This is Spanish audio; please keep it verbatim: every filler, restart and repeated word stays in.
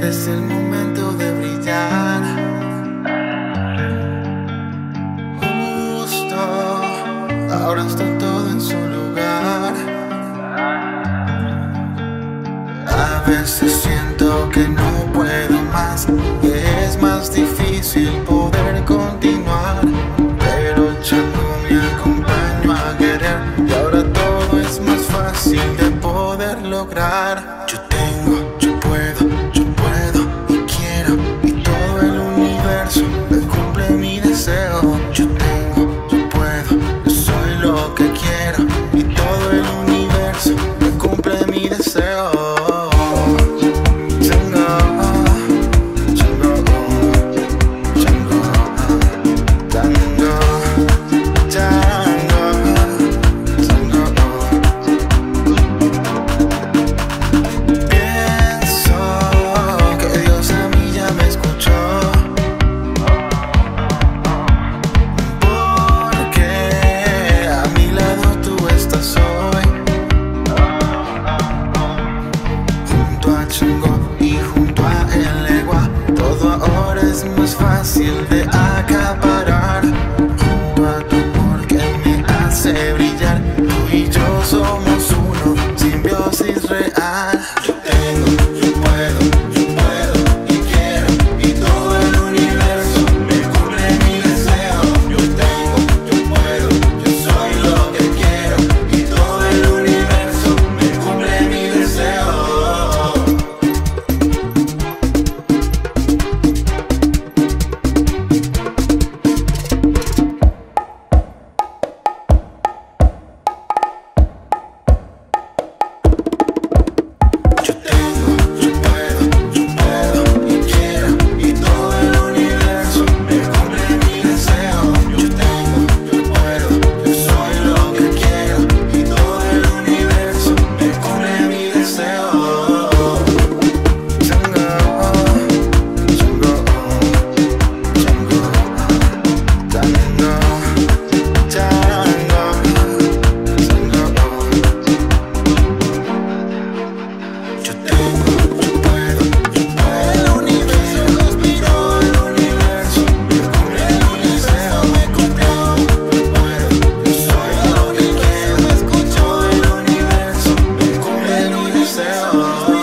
Es el momento de brillar. Justo ahora está todo en su lugar. A veces siento que no puedo más, que es más difícil poder continuar, pero Chango me acompaño a querer y ahora todo es más fácil de poder lograr. Yo tengo, yo puedo, yo puedo y quiero, y todo el universo me cumple mi deseo. Yo tengo, yo puedo, yo soy lo que quiero, y todo el universo me cumple mi deseo. Y junto a el ego, todo ahora es más fácil de acaparar. Junto a tu porque me hace brillar, tú y yo somos uno, simbiosis real. Yo tengo, yo puedo, yo puedo y quiero, y todo el universo me cumple mi deseo. Yo tengo, yo puedo, yo soy lo que quiero, y todo el universo me cumple mi deseo. Oh